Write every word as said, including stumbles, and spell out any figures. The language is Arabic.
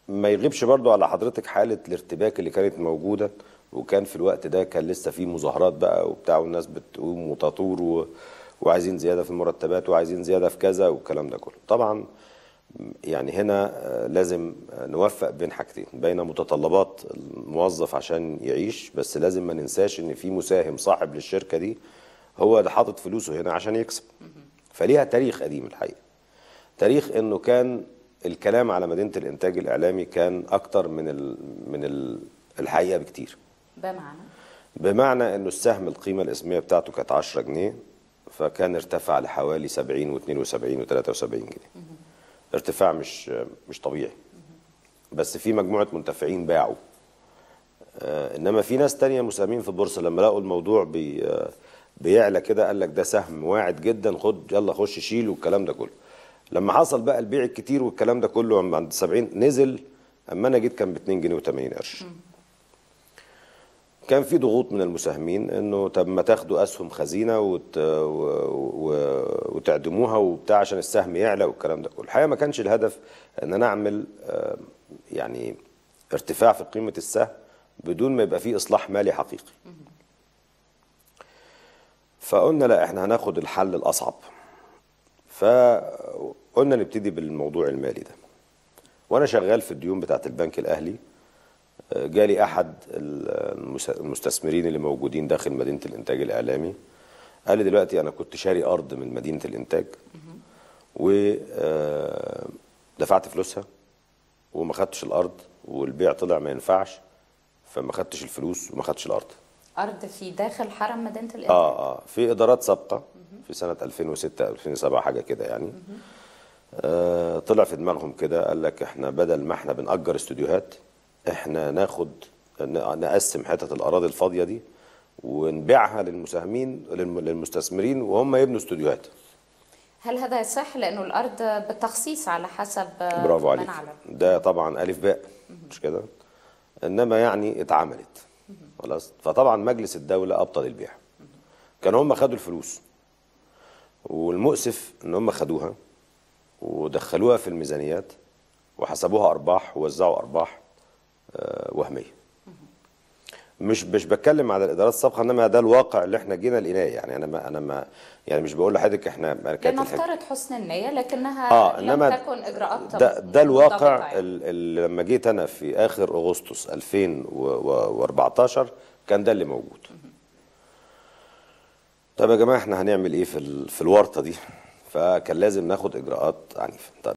ما يغيبش برضو على حضرتك حالة الارتباك اللي كانت موجودة، وكان في الوقت ده كان لسه في مظاهرات بقى وبتاع، والناس بتقوم وتطور و... وعايزين زيادة في المرتبات وعايزين زيادة في كذا والكلام ده كله. طبعا يعني هنا لازم نوفق بين حاجتين، بين متطلبات الموظف عشان يعيش، بس لازم ما ننساش ان في مساهم صاحب للشركة دي هو ده حاطط فلوسه هنا عشان يكسب. فليها تاريخ قديم الحقيقة، تاريخ انه كان الكلام على مدينة الانتاج الاعلامي كان اكتر من ال من ال الحقيقة بكتير. بمعنى بمعنى انه السهم القيمة الاسمية بتاعته كانت عشرة جنيه، فكان ارتفع لحوالي سبعين واثنين وسبعين وثلاثة وسبعين جنيه. ارتفاع مش مش طبيعي، بس في مجموعة منتفعين باعوا. آه انما في ناس تانية مساهمين في البورصة لما لقوا الموضوع بي آه بيعلى كده قال لك ده سهم واعد جدا، خد يلا خش شيل والكلام ده كله. لما حصل بقى البيع الكتير والكلام ده كله عند سبعين نزل، اما انا جيت كان ب اتنين جنيه وتمانين قرش. كان في ضغوط من المساهمين انه طب ما تاخدوا اسهم خزينه وت... و... و... وتعدموها وبتاع عشان السهم يعلى والكلام ده كله. الحقيقه ما كانش الهدف ان انا اعمل يعني ارتفاع في قيمه السهم بدون ما يبقى فيه اصلاح مالي حقيقي. فقلنا لا احنا هناخد الحل الاصعب، فقلنا نبتدي بالموضوع المالي ده. وانا شغال في الديون بتاعه البنك الاهلي جالي احد المستثمرين اللي موجودين داخل مدينه الانتاج الاعلامي، قال لي دلوقتي انا كنت شاري ارض من مدينه الانتاج ودفعت فلوسها وما خدتش الارض، والبيع طلع ما ينفعش، فما خدتش الفلوس وما خدتش الارض. ارض في داخل حرم مدينه الانتاج؟ اه اه في ادارات سابقه في سنه ألفين وستة ألفين وسبعة حاجه كده يعني. آه طلع في دماغهم كده، قال لك احنا بدل ما احنا بنأجر استوديوهات، احنا ناخد نقسم حتت الاراضي الفاضيه دي ونبيعها للمساهمين للمستثمرين وهم يبنوا استوديوهات. هل هذا يصح؟ لانه الارض بالتخصيص على حسب برافو عليك، ده طبعا الف باء مش كده، انما يعني اتعملت خلاص. فطبعا مجلس الدوله ابطل البيع. كانوا هم خدوا الفلوس، والمؤسف ان هم خدوها ودخلوها في الميزانيات وحسبوها ارباح ووزعوا ارباح وهميه. مش مش بتكلم على الادارات السابقه، انما ده الواقع اللي احنا جينا لقيناه. يعني انا ما انا ما يعني مش بقول لحضرتك احنا كانت لنفترض حسن النيه، لكنها آه لم تكن اجراءات ده, ده الواقع يعني. اللي لما جيت انا في اخر اغسطس ألفين وأربعتاشر كان ده اللي موجود. طب يا جماعه احنا هنعمل ايه في في الورطه دي؟ فكان لازم ناخد اجراءات عنيفه.